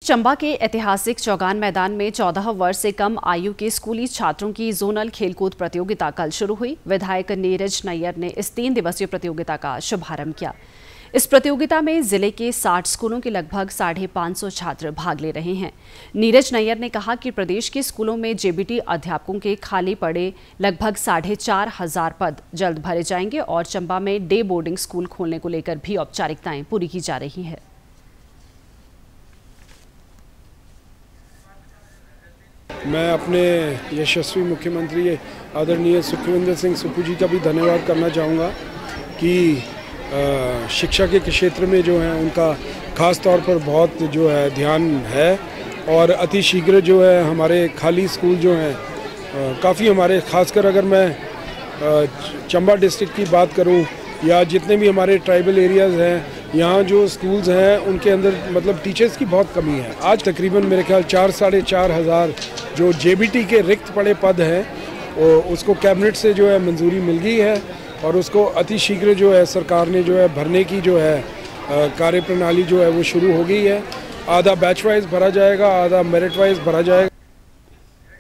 चंबा के ऐतिहासिक चौगान मैदान में 14 वर्ष से कम आयु के स्कूली छात्रों की जोनल खेलकूद प्रतियोगिता कल शुरू हुई। विधायक नीरज नैयर ने इस 3 दिवसीय प्रतियोगिता का शुभारंभ किया। इस प्रतियोगिता में जिले के 60 स्कूलों के लगभग 550 छात्र भाग ले रहे हैं। नीरज नैयर ने कहा कि प्रदेश के स्कूलों में जेबीटी अध्यापकों के खाली पड़े लगभग 4,500 पद जल्द भरे जाएंगे और चंबा में डे बोर्डिंग स्कूल खोलने को लेकर भी औपचारिकताएं पूरी की जा रही है। मैं अपने यशस्वी मुख्यमंत्री आदरणीय सुखविंदर सिंह सुक्खू जी का भी धन्यवाद करना चाहूँगा कि शिक्षा के क्षेत्र में जो है उनका खास तौर पर बहुत जो है ध्यान है और अति शीघ्र जो है हमारे खाली स्कूल जो हैं काफ़ी हमारे खासकर अगर मैं चंबा डिस्ट्रिक्ट की बात करूं या जितने भी हमारे ट्राइबल एरियाज़ हैं यहाँ जो स्कूल्स हैं उनके अंदर मतलब टीचर्स की बहुत कमी है। आज तकरीबन मेरे ख्याल 4-4.5 हज़ार जो जेबीटी के रिक्त पड़े पद हैं उसको कैबिनेट से जो है मंजूरी मिल गई है और उसको अति शीघ्र जो है सरकार ने जो है भरने की जो है कार्यप्रणाली जो है वो शुरू हो गई है। आधा बैच वाइज भरा जाएगा, आधा मेरिट वाइज भरा जाएगा।